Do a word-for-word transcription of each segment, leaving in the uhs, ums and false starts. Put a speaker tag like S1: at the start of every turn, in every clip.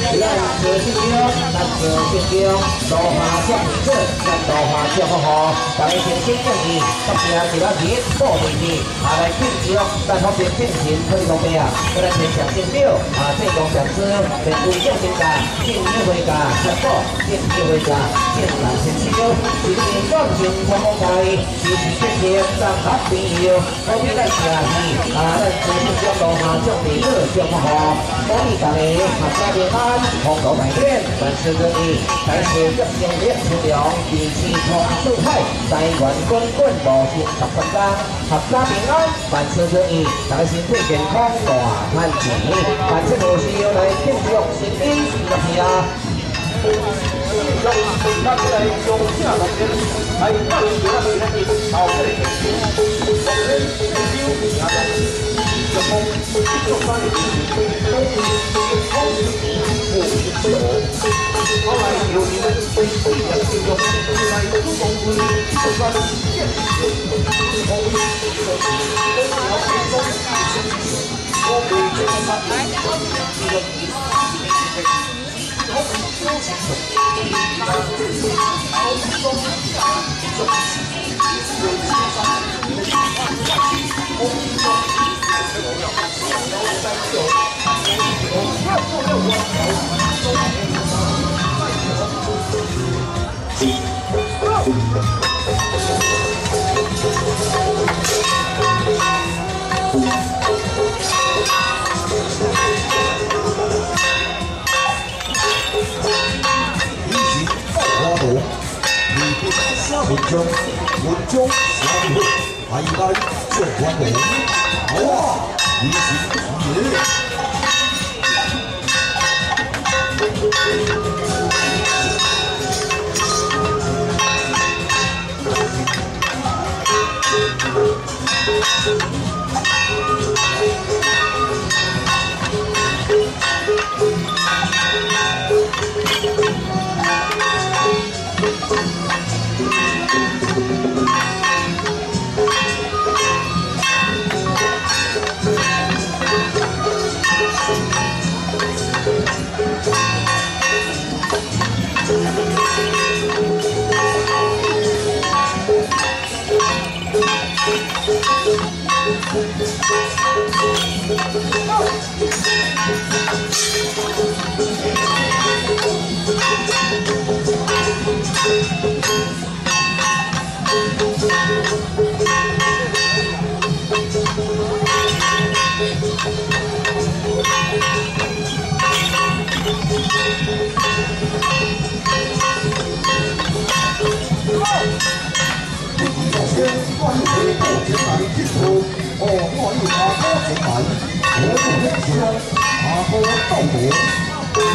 S1: 咱做新疆，咱做新疆，罗马接名字，咱罗马接好好，大家诚心敬意，今日一个日报日日，啊来庆祝咱方面进行推动的啊，咱来天上新表啊，正宗上司，全部敬新家，敬new回家，全部敬new回家，敬咱新疆，一年放心放放假，时时刻刻咱合朋友，我比咱社气啊，咱做新疆罗马接名字，祝福好，鼓励大家合家平安，红豆大典，万事如意，大事吉祥烈出良，地气通四海，财源滚滚，无心十分工，合家平安，万事如意，大家身体健康，大赚钱，万事无事来庆祝新年新年。咱来用正六天来到今仔日咱日头个日子，昨天九廿六，就讲这三日都是好事，无事多。后来有人对四日庆祝，来主动为就算见面，我为我要变动，我为这个他这个。文章，文章下面还来做观众，哇，你是爷。哦，我要下歌食米，我做一場下歌鬥我。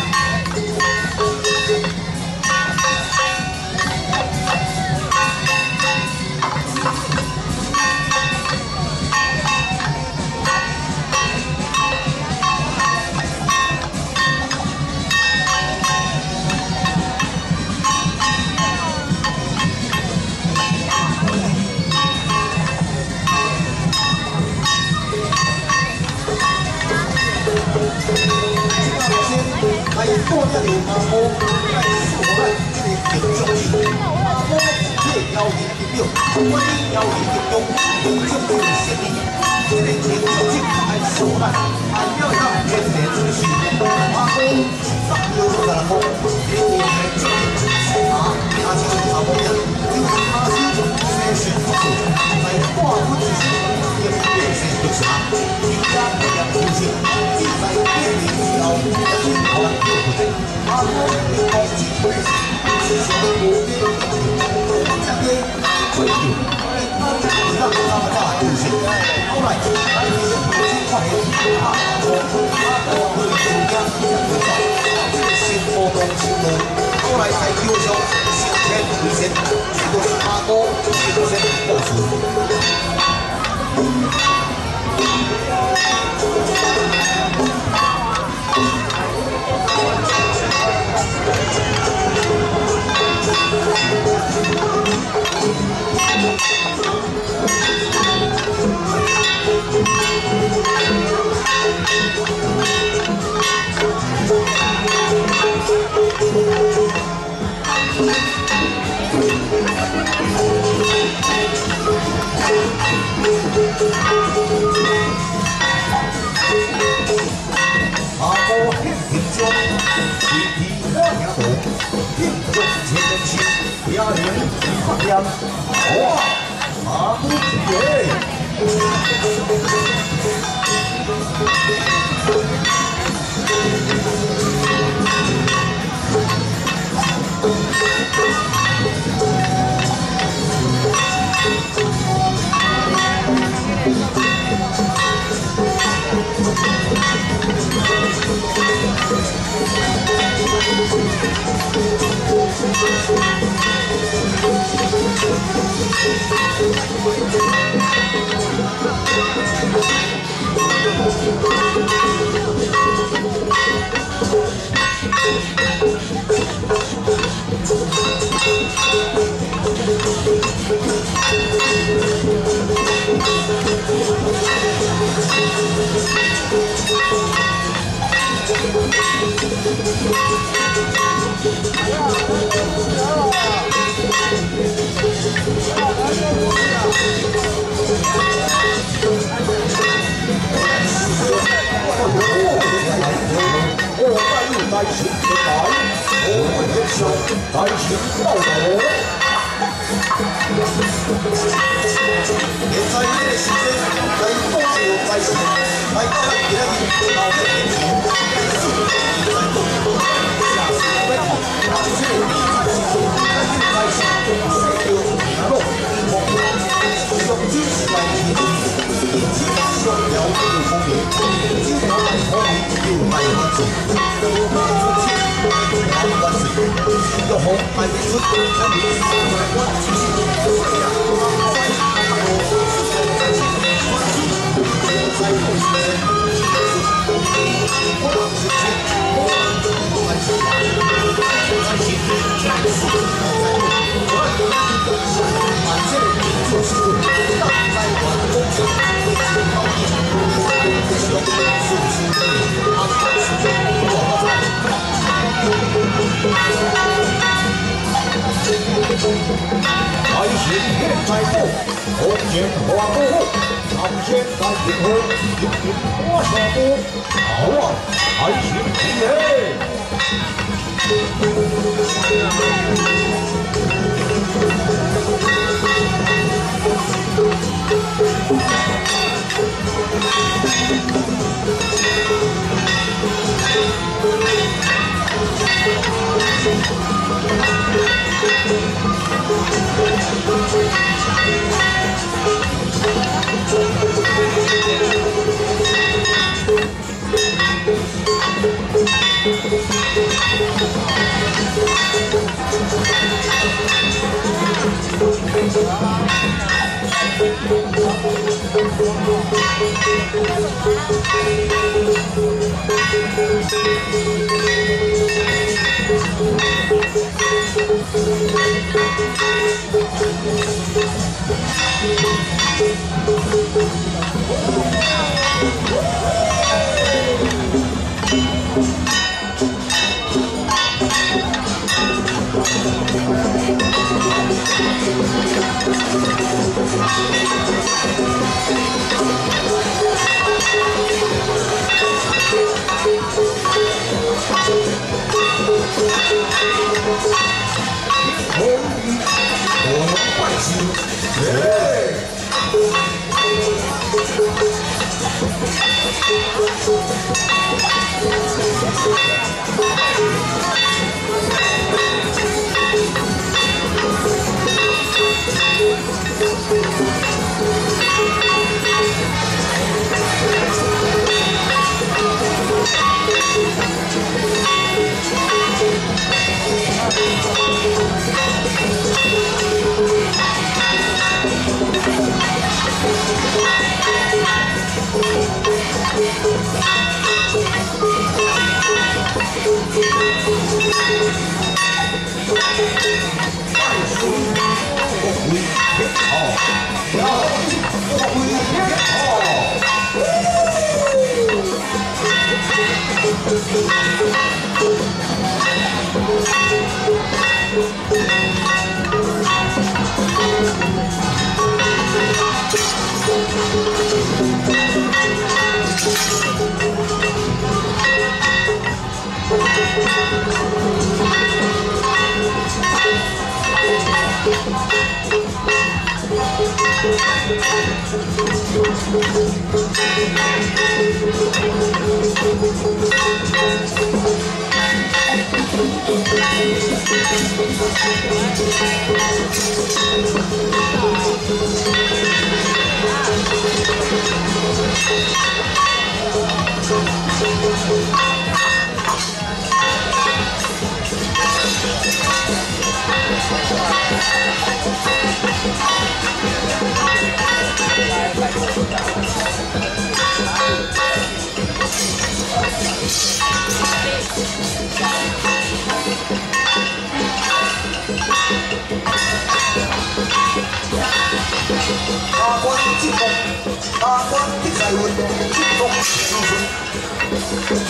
S1: 哎，多一條馬步，係傻啦！呢啲叫做錢。我即係有錢點用，我啲有錢點用，用出嚟先啲。呢啲錢就即係傻啦，係要有錢嚟做事。馬步十秒就能步，你哋係即係死馬，下次馬步人，要下次做咩選擇？係掛本自身，要變成綠茶，而家係人好似，而係邊年之後，一天可能要負責。馬步你當自己是上步啲，真嘅最要。讓他們大故事，後來來年不知快樂，阿婆阿婆去做家一個走，這個先波動先路，後來才叫上先天為先，這個是阿哥先先告訴。Thank you. 福，应用千人心，家人放量，哇，马不耶！大行不改，我们的手大行到头。现在呢个时间，来多少开始，来到咱今日到这年前，四年在动，下次要来，把这个比赛是从开始开始，谁就赢了。我们用知识来提升，以及上了这个方面，只要来方面就来发展。 有红海的出，才比赛关键是这样。在后期，我是前，我还是在前，在四，反正就是当在玩工厂，靠一场，是用数字，他开始我在。 大行现在到，红线画过后，长线在前后，有点多少步，好啊，大行起来。
S2: Thank you.
S1: 下关进攻，下关的财运，进攻如春。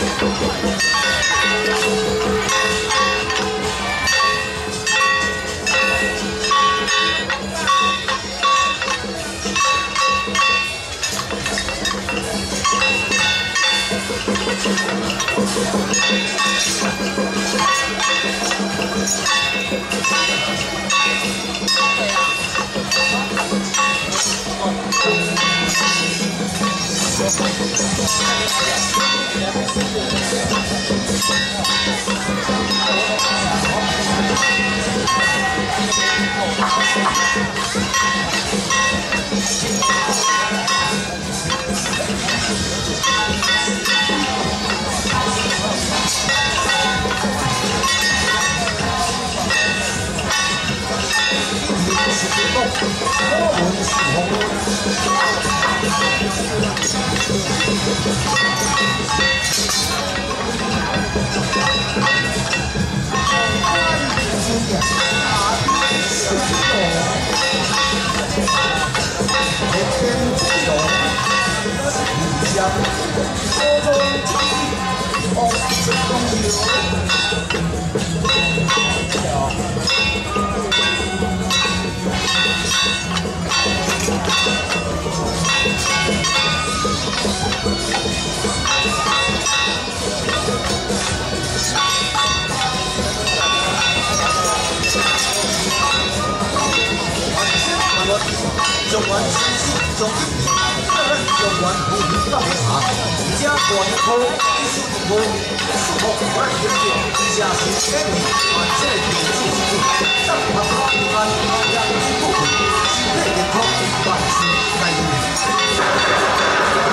S1: 中原新市中心，中原富裕到下，而且大土技术进步，树木我来研究，社区建立，万这个地质基础，咱合作平安，人之富贵，身体健康，万事如意。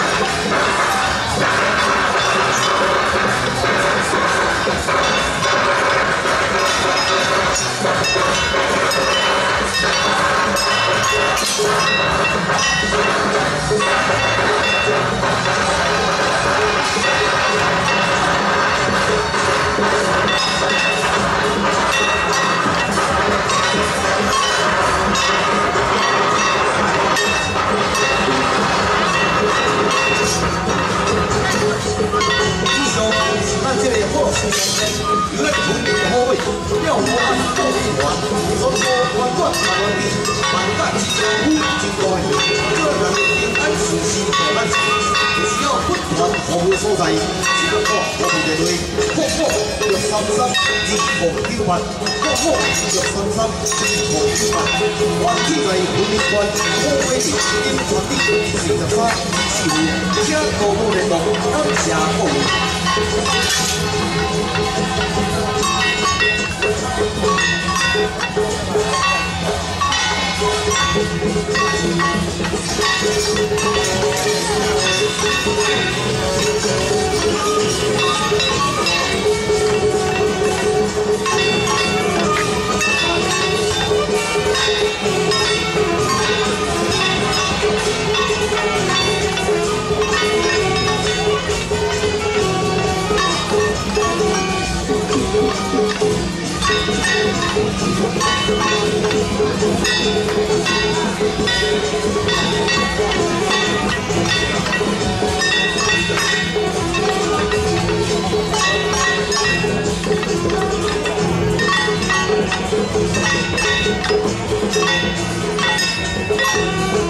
S1: 以上是咱这个好事面，有咧屯的好位，了无按道理玩，所多管管台湾地，万界之富真多的，这人平安顺心互咱做，只要不断服务所在，只要看我们的内，服务六三三二五九八，服务六三三二五九八，原址在云林县虎尾镇金泉里四十三二四户，请购物联络，感谢各位。Thank you.